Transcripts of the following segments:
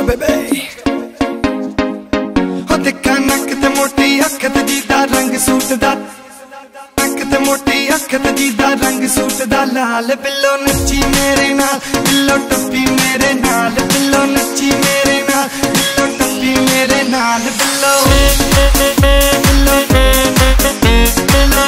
बेबे हो दिखा नक ते मोटी अख ते जीदा रंग सूट दा नक ते मोटी अख ते जीदा रंग सूट दा लाल बिल्लो नच्ची मेरे नाल बिल्लो टप्पी मेरे नाल बिल्लो नच्ची मेरे नाल बिल्लो टप्पी मेरे नाल बिल्लो बिल्लो बिल्लो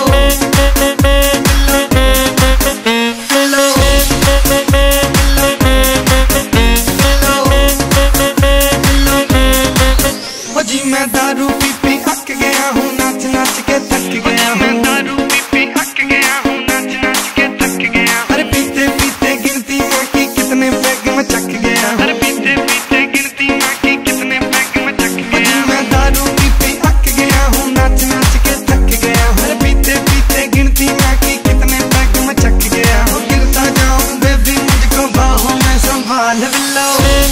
जी मैं दारू पी पी अक गया हूँ नाच नाच के थक गया हूँ दारू पी पी अक गया हूँ नाच नाच के थक गया अरे पीते पीते गिनती माँ की कितने पैग में चक गया अरे पीते पीते गिनती माँ की कितने पैग में चक गया जी मैं दारू पी पी अक गया हूँ नाच नाच के थक गया हूँ अरे पीते पीते गिनती माँ की कितने पैग में चक गया हूँ गिरता जाऊँ बेबी मुझको बाहों में संभाल बिल्लो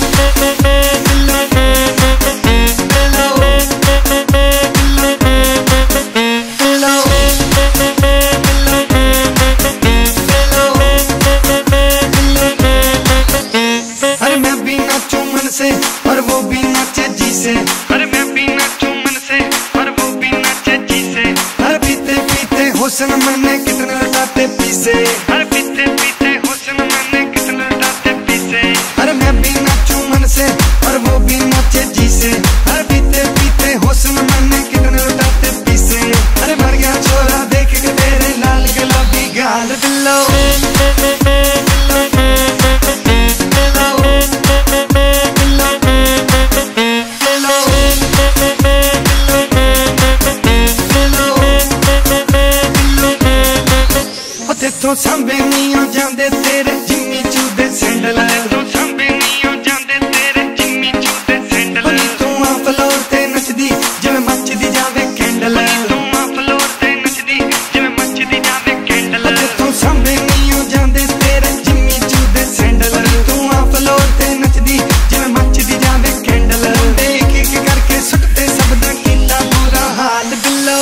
से और वो भी नाचे जी से अरे मैं भी नाचूं मन से और वो भी नाचे जी से अरे पीते पीते हुस्न मैंने कितने लुटाते पीसे अरे पीते पीते हुस्न मैंने कितने लुटाते पीसे अरे मैं भी नाचूं मन से और वो भी नाचे जी से अरे पीते पीते हुस्न मैंने कितने लुटाते पीसे अरे मर गया छोरा देख के तेरे लाल गुलाबी गाल बिल्लो तो सांबे नहीं हो जाते तेरे जिम्मी चूदे सैंडल तो सांबे नहीं हो जाते तेरे जिम्मी चूदे सैंडल तू आ फ्लोर ते नचदी जिवें मचदी जावे कैंडल तू आ फ्लोर ते नचदी जिवें मचदी जावे कैंडल तो सांबे नहीं हो जाते तेरे जिम्मी चूदे सैंडल तू आ फ्लोर ते नचदी जिवें मचदी जावे कैंडल देख एक करके सुटते सब दा कीता बुरा हाल बिल्लो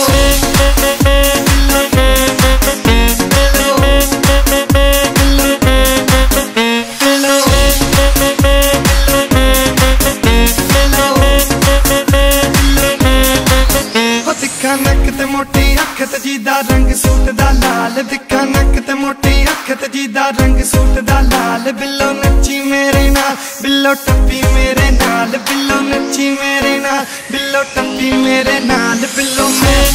नक ते मोटी अख ते जीदा रंग सूट दा लाल दिखा नक ते मोटी अख ते जीदा रंग सूट दा लाल बिल्लो नच्ची मेरे नाल बिल्लो टप्पी मेरे नाल बिल्लो नच्ची मेरे नाल बिल्लो टप्पी मेरे नाल बिल्लो